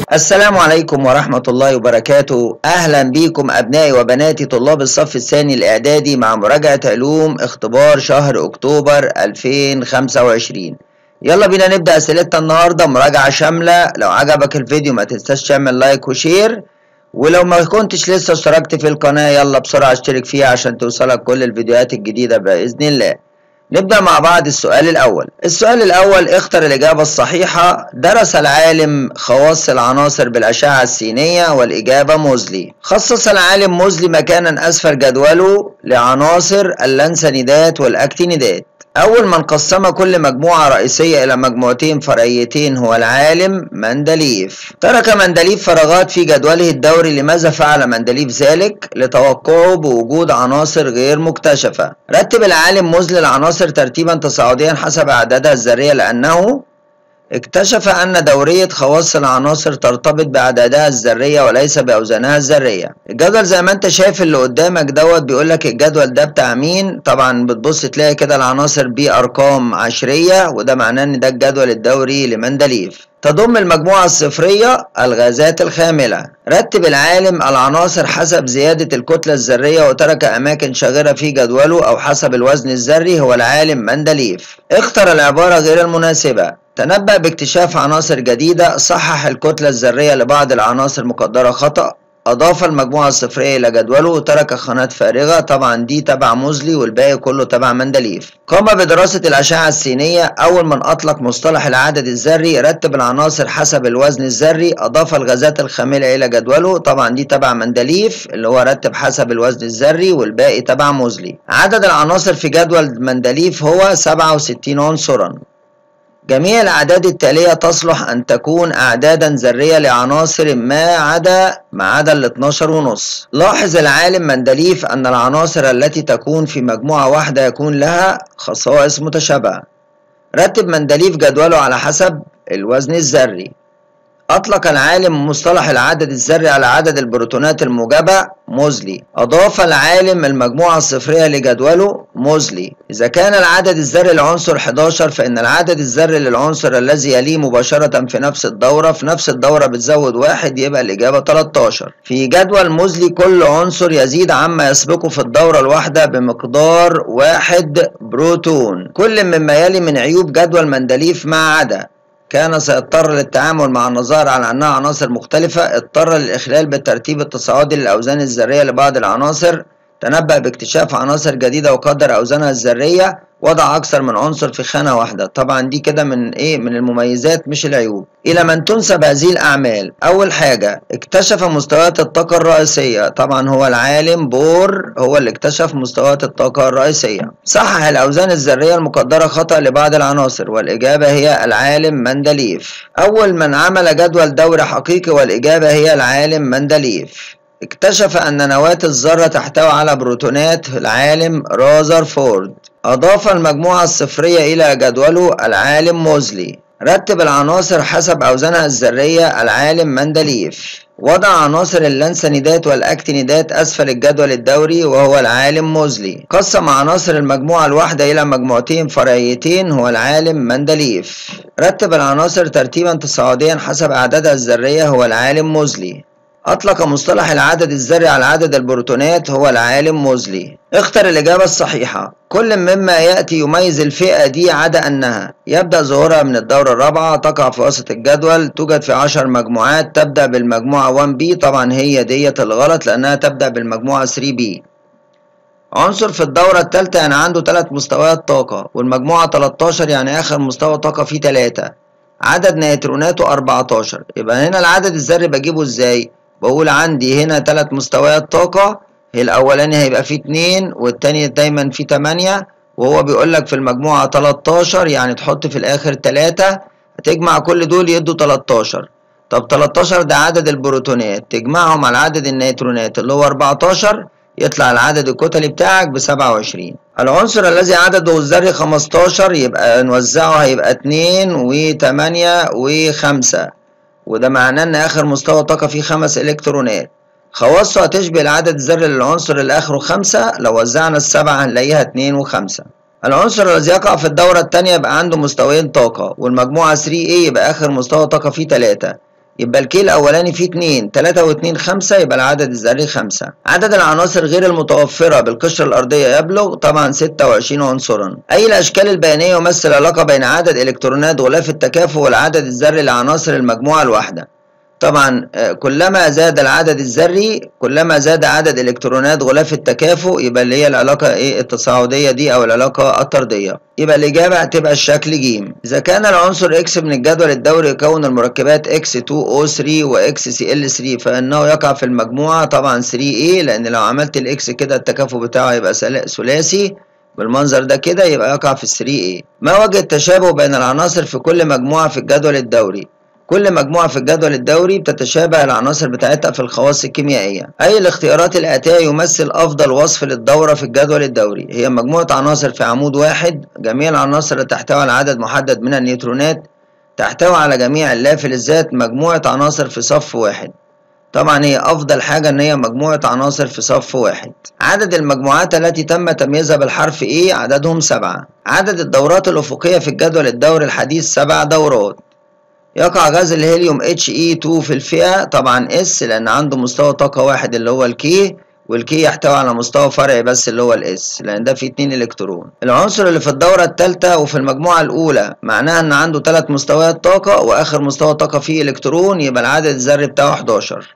السلام عليكم ورحمة الله وبركاته. أهلا بكم أبنائي وبناتي طلاب الصف الثاني الإعدادي مع مراجعة علوم اختبار شهر أكتوبر 2025. يلا بينا نبدأ أسئلتنا النهاردة مراجعة شاملة. لو عجبك الفيديو ما تنساش تعمل لايك وشير، ولو ما كنتش لسه اشتركت في القناة يلا بسرعة اشترك فيها عشان توصلك كل الفيديوهات الجديدة بإذن الله. نبدأ مع بعض السؤال الأول اختر الإجابة الصحيحة. درس العالم خواص العناصر بالأشعة السينية، والإجابة موزلي. خصص العالم موزلي مكانا أسفل جدوله لعناصر اللانثانيدات والأكتينيدات. أول من قسم كل مجموعة رئيسية إلى مجموعتين فرعيتين هو العالم مندليف. ترك مندليف فراغات في جدوله الدوري. لماذا فعل مندليف ذلك؟ لتوقعه بوجود عناصر غير مكتشفة. رتب العالم موزلي العناصر ترتيبا تصاعديا حسب أعدادها الذرية، لأنه اكتشف أن دورية خواص العناصر ترتبط بأعدادها الذرية وليس بأوزانها الذرية. الجدول زي ما انت شايف اللي قدامك دوت بيقولك الجدول ده بتاع مين. طبعا بتبص تلاقي كده العناصر بأرقام عشرية، وده معناه ان ده الجدول الدوري لمندليف. تضم المجموعة الصفرية الغازات الخاملة. رتب العالم العناصر حسب زيادة الكتلة الذرية وترك أماكن شاغرة في جدوله أو حسب الوزن الذري هو العالم مندليف. اختر العبارة غير المناسبة. تنبأ باكتشاف عناصر جديدة. صحح الكتلة الذرية لبعض العناصر مقدرة خطأ. أضاف المجموعة الصفرية إلى جدوله وترك خانات فارغة. طبعا دي تبع موزلي والباقي كله تبع مندليف. قام بدراسة الأشعة السينية. أول من أطلق مصطلح العدد الذري. رتب العناصر حسب الوزن الذري. أضاف الغازات الخاملة إلى جدوله. طبعا دي تبع مندليف اللي هو رتب حسب الوزن الذري، والباقي تبع موزلي. عدد العناصر في جدول مندليف هو 67 عنصرا. جميع الأعداد التالية تصلح أن تكون أعدادا ذرية لعناصر ما عدا ال 12.5. لاحظ العالم مندليف أن العناصر التي تكون في مجموعة واحدة يكون لها خصائص متشابهة. رتب مندليف جدوله على حسب الوزن الذري. أطلق العالم مصطلح العدد الذري على عدد البروتونات الموجبة موزلي. أضاف العالم المجموعة الصفرية لجدوله موزلي. إذا كان العدد الذري للعنصر 11 فإن العدد الذري للعنصر الذي يليه مباشرة في نفس الدورة بتزود واحد، يبقى الإجابة 13. في جدول موزلي كل عنصر يزيد عما يسبقه في الدورة الواحدة بمقدار 1 بروتون. كل مما يلي من عيوب جدول مندليف ما عدا: كان سيضطر للتعامل مع النظائر على أنها عناصر مختلفة. اضطر للإخلال بالترتيب التصاعدي للأوزان الذرية لبعض العناصر. تنبأ باكتشاف عناصر جديدة وقدر أوزانها الذرية. وضع أكثر من عنصر في خانة واحدة. طبعا دي كده من المميزات مش العيوب. إلى من تنسب هذه الأعمال؟ أول حاجة اكتشف مستويات الطاقة الرئيسية. طبعا هو العالم بور هو اللي اكتشف مستويات الطاقة الرئيسية. صحح الأوزان الذرية المقدرة خطأ لبعض العناصر، والإجابة هي العالم مندليف. أول من عمل جدول دوري حقيقي، والإجابة هي العالم مندليف. اكتشف أن نواة الذرة تحتوي على بروتونات العالم رازرفورد. أضاف المجموعة الصفرية إلى جدوله العالم موزلي. رتب العناصر حسب أوزانها الذرية العالم مندليف. وضع عناصر اللانثانيدات والأكتينيدات أسفل الجدول الدوري وهو العالم موزلي. قسم عناصر المجموعة الواحدة إلى مجموعتين فرعيتين هو العالم مندليف. رتب العناصر ترتيبا تصاعديا حسب أعدادها الذرية هو العالم موزلي. أطلق مصطلح العدد الذري على عدد البروتونات هو العالم موزلي. اختر الإجابة الصحيحة. كل مما يأتي يميز الفئة دي عدا أنها يبدأ ظهورها من الدورة الرابعة، تقع في وسط الجدول، توجد في 10 مجموعات، تبدأ بالمجموعة 1B. طبعا هي ديت الغلط لأنها تبدأ بالمجموعة 3B. عنصر في الدورة الثالثة يعني عنده 3 مستويات طاقة، والمجموعة 13 يعني آخر مستوى طاقة فيه 3. عدد نيوتروناته 14. يبقى هنا العدد الذري بجيبه ازاي؟ بقول عندي هنا 3 مستويات طاقة. الأولاني هيبقى فيه 2 والتاني دايما فيه 8، وهو بيقولك في المجموعة 13 يعني تحط في الآخر 3. هتجمع كل دول يدوا 13. طب 13 ده عدد البروتونات، تجمعهم على عدد النيوترونات اللي هو 14 يطلع العدد الكتلي بتاعك ب27. العنصر الذي عدده الذري 15 يبقى نوزعه هيبقى 2 و8 و5، وده معناه ان اخر مستوى طاقة فيه 5 الكترونات. خواصه هتشبه العدد الذري للعنصر اللي اخره 5. لو وزعنا ال7 هنلاقيها 2 و5. العنصر الذي يقع في الدورة الثانية يبقى عنده مستويين طاقة، والمجموعة 3A يبقى اخر مستوى طاقة فيه 3. يبقى الكي الأولاني فيه 2، 3 و2 5، يبقى العدد الذري 5. عدد العناصر غير المتوفرة بالقشرة الأرضية يبلغ طبعا 26 عنصرا. أي الأشكال البيانية يمثل علاقة بين عدد إلكترونات غلاف التكافؤ والعدد الذري لعناصر المجموعة الواحدة. طبعا كلما زاد العدد الذري كلما زاد عدد الكترونات غلاف التكافؤ، يبقى اللي هي العلاقه ايه التصاعديه دي او العلاقه الطرديه. يبقى الاجابه هتبقى الشكل ج. اذا كان العنصر اكس من الجدول الدوري يكون المركبات X2O3 وXCl3 فانه يقع في المجموعه طبعا 3A، لان لو عملت الاكس كده التكافؤ بتاعه يبقى ثلاثي بالمنظر ده كده، يبقى يقع في 3A. ما وجه التشابه بين العناصر في كل مجموعه في الجدول الدوري؟ كل مجموعة في الجدول الدوري بتتشابه العناصر بتاعتها في الخواص الكيميائية. أي الاختيارات الآتية يمثل أفضل وصف للدورة في الجدول الدوري؟ هي مجموعة عناصر في عمود واحد، جميع العناصر اللي تحتوي على عدد محدد من النيوترونات، تحتوي على جميع اللافلزات، مجموعة عناصر في صف واحد. طبعا هي أفضل حاجة إن هي مجموعة عناصر في صف واحد. عدد المجموعات التي تم تمييزها بالحرف A عددهم 7. عدد الدورات الأفقية في الجدول الدوري الحديث 7 دورات. يقع غاز الهيليوم He2 في الفئة طبعا S، لأن عنده مستوى طاقة واحد اللي هو الكي، والكي يحتوي على مستوى فرعي بس اللي هو الاس، لأن ده فيه 2 إلكترون. العنصر اللي في الدورة الثالثة وفي المجموعة الأولى معناها إن عنده 3 مستويات طاقة، وآخر مستوى طاقة فيه إلكترون، يبقى العدد الذري بتاعه 11.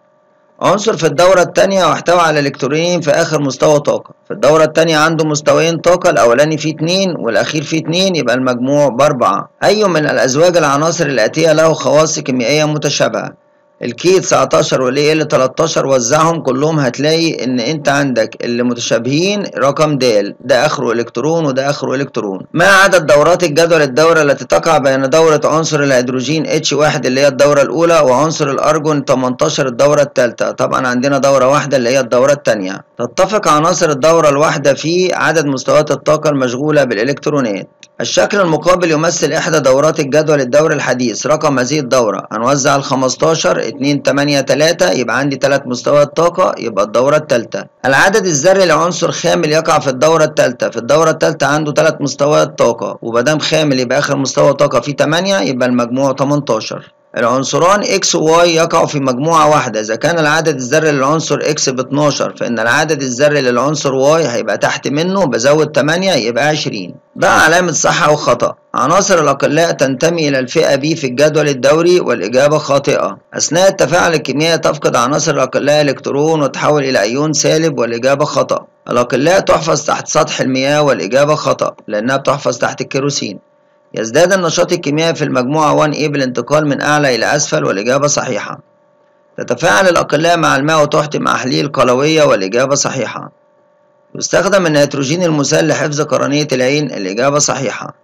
عنصر في الدورة الثانية واحتوى على إلكترونين في آخر مستوى طاقة. في الدورة الثانية عنده مستويين طاقة، الأولاني فيه 2 والأخير فيه 2، يبقى المجموع ب4. أي من الأزواج العناصر الآتية له خواص كيميائية متشابهة؟ الكي 19 والال 13 وزعهم كلهم هتلاقي ان انت عندك اللي متشابهين رقم د، ده اخره الكترون وده اخره الكترون. ما عدد دورات الجدول الدوري التي تقع بين دورة عنصر الهيدروجين H1 اللي هي الدورة الاولى وعنصر الارجون 18 الدورة الثالثة؟ طبعا عندنا دورة واحدة اللي هي الدورة الثانية. تتفق عناصر الدورة الواحدة في عدد مستويات الطاقة المشغولة بالالكترونات. الشكل المقابل يمثل إحدى دورات الجدول الدوري الحديث. رقم هذه الدورة هنوزع ال 15 2 8 3، يبقى عندي 3 مستويات طاقة، يبقى الدورة الثالثة. العدد الذري لعنصر خامل يقع في الدورة الثالثة. في الدورة الثالثة عنده 3 مستويات طاقة، ومادام خامل يبقى آخر مستوى طاقة فيه 8، يبقى المجموع 18. العنصران X و Y يقعوا في مجموعة واحدة. إذا كان العدد الذري للعنصر X ب12، فإن العدد الذري للعنصر Y هيبقى تحت منه بزود 8 يبقى 20. ضع علامة صح أو خطأ. عناصر الأقلاء تنتمي إلى الفئة B في الجدول الدوري، والإجابة خاطئة. أثناء التفاعل الكيميائي تفقد عناصر الأقلاء إلكترون وتحول إلى أيون سالب، والإجابة خطأ. الأقلاء تحفظ تحت سطح المياه، والإجابة خطأ لأنها بتحفظ تحت الكيروسين. يزداد النشاط الكيميائي في المجموعة 1A بالانتقال من أعلى إلى أسفل، والإجابة صحيحة. تتفاعل الأقلاء مع الماء وتحتم أحليل قلوية، والإجابة صحيحة. يستخدم النيتروجين المسال لحفظ قرنية العين، الإجابة صحيحة.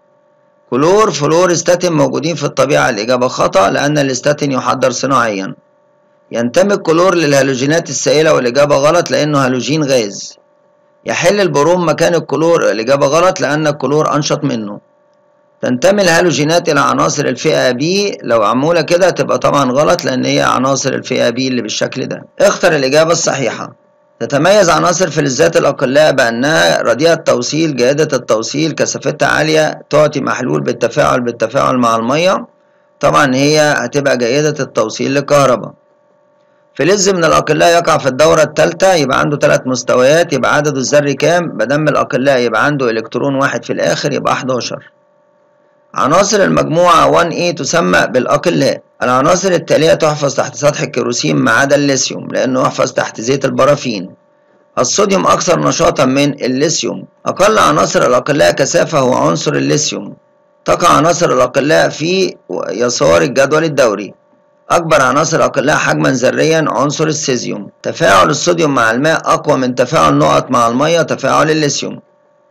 كلور فلور استاتين موجودين في الطبيعة، الإجابة خطأ لأن الاستاتين يحضر صناعيا. ينتمي الكلور للهالوجينات السائلة، والإجابة غلط لأنه هالوجين غاز. يحل البروم مكان الكلور، الإجابة غلط لأن الكلور أنشط منه. تنتمي الهالوجينات إلى عناصر الفئة B، لو عمولة كده تبقى طبعا غلط لأن هي عناصر الفئة B اللي بالشكل ده. اختر الإجابة الصحيحة. تتميز عناصر فلزات الأقلاء بأنها رديئة التوصيل، جيدة التوصيل، كثافتها عالية، تعطي محلول بالتفاعل مع المية. طبعا هي هتبقى جيدة التوصيل للكهرباء. فلز من الأقلاء يقع في الدورة الثالثة، يبقى عنده 3 مستويات، يبقى عدده الذري كام؟ بدم الأقلاء يبقى عنده إلكترون واحد في الآخر، يبقى 11. عناصر المجموعة 1A تسمى بالأقلاء. العناصر التالية تحفظ تحت سطح الكيروسين ما عدا الليثيوم، لأنه يحفظ تحت زيت البرافين. الصوديوم أكثر نشاطا من الليثيوم. أقل عناصر الأقلاء كثافة هو عنصر الليثيوم. تقع عناصر الأقلاء في يسار الجدول الدوري. أكبر عناصر الأقلاء حجما ذريا عنصر السيزيوم. تفاعل الصوديوم مع الماء أقوى من تفاعل نقط مع المية، تفاعل الليثيوم.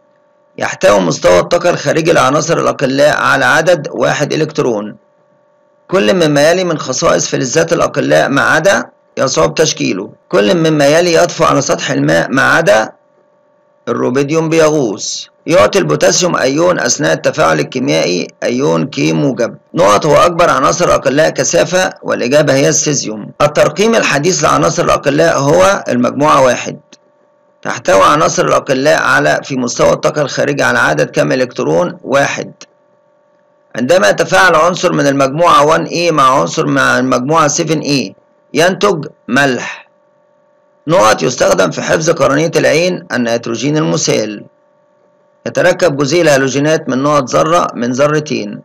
يحتوي مستوى الطاقة الخارجي لعناصر الأقلاء على عدد 1 إلكترون. كل مما يلي من خصائص فلزات الأقلاء ما عدا يصعب تشكيله. كل مما يلي يطفو على سطح الماء ما عدا الروبيديوم بيغوص. يعطي البوتاسيوم أيون أثناء التفاعل الكيميائي أيون كي موجب. نقط هو أكبر عناصر الأقلاء كثافة، والإجابة هي السيزيوم. الترقيم الحديث لعناصر الأقلاء هو المجموعة 1. تحتوي عناصر الأقلاء في مستوى الطاقة الخارجي على عدد كم إلكترون؟ 1. عندما يتفاعل عنصر من المجموعة 1A مع عنصر مع المجموعة 7A ينتج ملح. نقط يستخدم في حفظ قرنية العين النيتروجين المسال. يتركب جزيء الهالوجينات من نقط ذرة من ذرتين.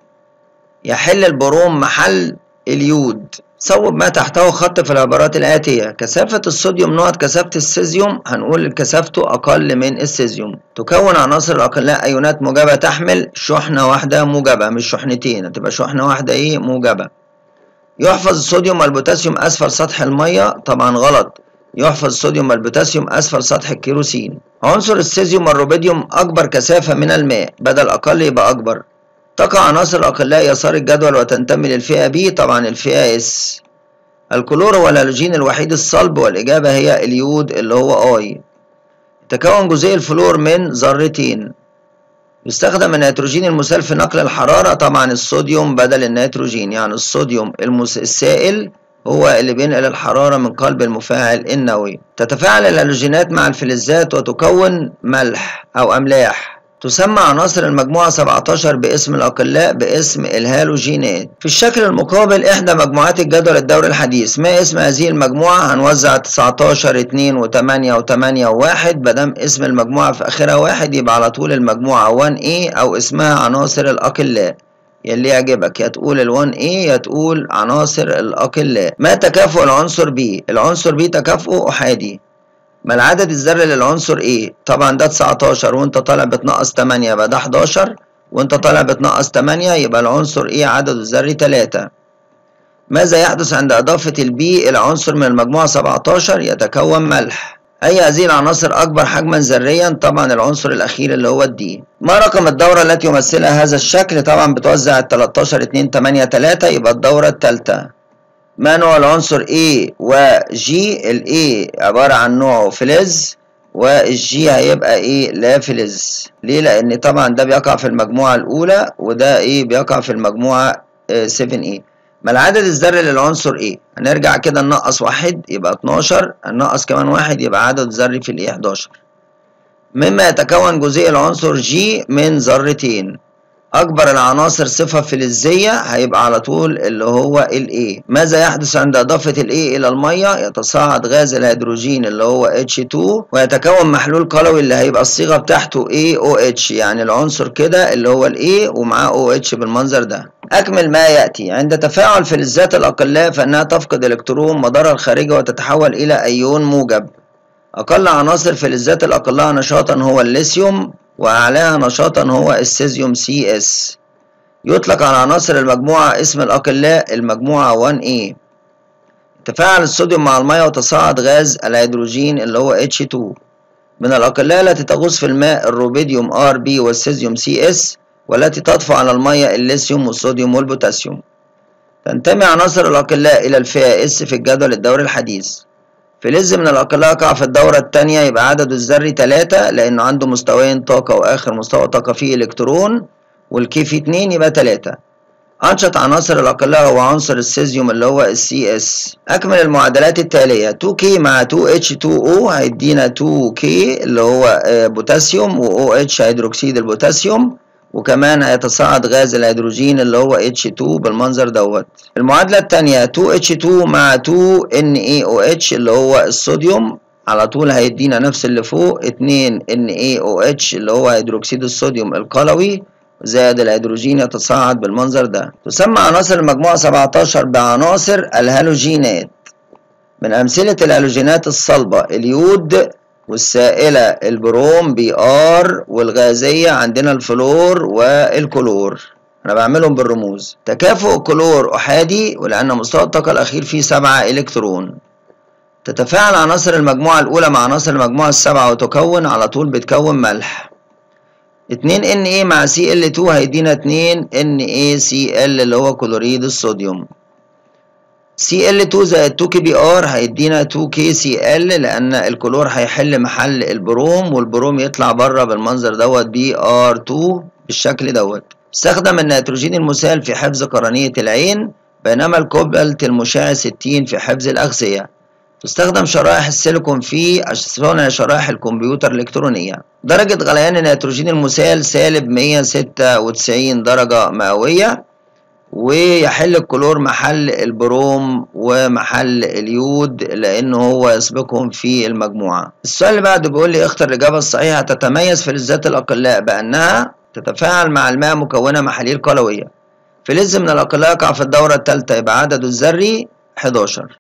يحل البروم محل اليود. صوب ما تحته خط في العبارات الآتية: كثافة الصوديوم نقط كثافة السيزيوم، هنقول كثافته أقل من السيزيوم. تكون عناصر الأقلاء أيونات موجبة تحمل شحنة واحدة موجبة، مش شحنتين، هتبقى شحنة واحدة موجبة. يحفظ الصوديوم والبوتاسيوم أسفل سطح المية، طبعا غلط، يحفظ الصوديوم والبوتاسيوم أسفل سطح الكيروسين. عنصر السيزيوم والروبيديوم أكبر كثافة من الماء، بدل أقل يبقى أكبر. تقع عناصر الأقلاء يسار الجدول وتنتمي للفئة B، طبعا الفئة S. الكلور هو الهالوجين الوحيد الصلب، والإجابة هي اليود اللي هو I. تكون جزيء الفلور من ذرتين. يستخدم النيتروجين المسال في نقل الحرارة، طبعا الصوديوم بدل النيتروجين، يعني الصوديوم السائل هو اللي بينقل الحرارة من قلب المفاعل النووي. تتفاعل الهالوجينات مع الفلزات وتكون ملح أو أملاح. تسمى عناصر المجموعة 17 باسم الأقلاء باسم الهالوجينات. في الشكل المقابل إحدى مجموعات الجدول الدوري الحديث، ما اسم هذه المجموعة؟ هنوزع 19 2 و8 و8 و1، مادام اسم المجموعة في آخرها 1 يبقى على طول المجموعة 1A أو اسمها عناصر الأقلاء. يلي يعجبك، يا تقول ال1A يا تقول عناصر الأقلاء. ما تكافؤ العنصر B؟ العنصر B تكافؤه أحادي. ما العدد الذري للعنصر A؟ طبعا ده 19 وانت طالع بتنقص 8 يبقى ده 11، وانت طالع بتنقص 8 يبقى العنصر A عدده الذري 3. ماذا يحدث عند إضافة الB إلى عنصر من المجموعة 17؟ يتكون ملح. أي هذه العناصر أكبر حجما ذريا؟ طبعا العنصر الأخير اللي هو D. ما رقم الدورة التي يمثلها هذا الشكل؟ طبعا بتوزع 13 2 8 3 يبقى الدورة الثالثة. ما نوع العنصر A وG؟ ال A عبارة عن نوعه فلز، والG هيبقى لا فلز. ليه؟ لأن طبعا ده بيقع في المجموعة الأولى وده بيقع في المجموعة 7A. ما العدد الذري للعنصر A؟ هنرجع كده ننقص 1 يبقى 12، هننقص كمان 1 يبقى عدد الذري في ال 11. مما يتكون جزيء العنصر G من ذرتين. أكبر العناصر صفة فلزية هيبقى على طول اللي هو ال A. ماذا يحدث عند إضافة ال A إلى المية؟ يتصاعد غاز الهيدروجين اللي هو H2 ويتكون محلول قلوي اللي هيبقى الصيغة بتاعته AOH، يعني العنصر كده اللي هو ال A ومعاه OH بالمنظر ده. أكمل ما يأتي. عند تفاعل فلزات الأقلاء فإنها تفقد إلكترون مدارها الخارجي وتتحول إلى أيون موجب. أقل عناصر فلزات الأقلاء نشاطا هو الليثيوم، وأعلاها نشاطا هو السيزيوم CS. يطلق على عناصر المجموعة اسم الأقلاء المجموعة 1A. تفاعل الصوديوم مع المياه وتصاعد غاز الهيدروجين اللي هو H2. من الأقلاء التي تغوص في الماء الروبيديوم RB والسيزيوم CS، والتي تطفو على المياه الليثيوم والصوديوم والبوتاسيوم. تنتمي عناصر الأقلاء إلى الفئة S في الجدول الدوري الحديث. فلز من الأقلاء يقع في الدورة الثانية يبقى عدده الذري 3 لأنه عنده مستويين طاقة وآخر مستوى طاقة فيه إلكترون، والكي فيه 2 يبقى 3. أنشط عناصر الأقلاء هو عنصر السيزيوم اللي هو CS. أكمل المعادلات التالية: 2K مع 2H2O هيدينا 2K اللي هو بوتاسيوم وOH هيدروكسيد البوتاسيوم، وكمان هيتصاعد غاز الهيدروجين اللي هو H2 بالمنظر دوت. المعادلة الثانية 2H2 مع 2NaOH اللي هو الصوديوم، على طول هيدينا نفس اللي فوق 2NaOH اللي هو هيدروكسيد الصوديوم القلوي زائد الهيدروجين يتصاعد بالمنظر ده. تسمى عناصر المجموعة 17 بعناصر الهالوجينات. من أمثلة الهالوجينات الصلبة اليود، والسائلة البروم Br، والغازية عندنا الفلور والكلور، أنا بعملهم بالرموز. تكافؤ الكلور أحادي ولأن مستوى الطاقة الأخير فيه 7 إلكترون. تتفاعل عناصر المجموعة الأولى مع عناصر المجموعة السبعة وتكون على طول بتكون ملح. 2Na مع Cl2 هيدينا 2NaCl اللي هو كلوريد الصوديوم. Cl2 زائد 2KBr هيدينا 2KCl لأن الكلور هيحل محل البروم، والبروم يطلع بره بالمنظر دوت Br2 بالشكل دوت. استخدم النيتروجين المسال في حفظ قرنية العين، بينما الكوبالت المشع 60 في حفظ الأغذية. تستخدم شرائح السيليكون في صنع شرائح الكمبيوتر الإلكترونية. درجة غليان النيتروجين المسال سالب 196 درجة مئوية، ويحل الكلور محل البروم ومحل اليود لأنه هو يسبقهم في المجموعة. السؤال اللي بعده بيقول لي اختر الإجابة الصحيحة. تتميز فلزات الأقلاء بأنها تتفاعل مع الماء مكونة محاليل قلوية. فلز من الأقلاء يقع في الدورة الثالثة يبقى عدده الذري 11.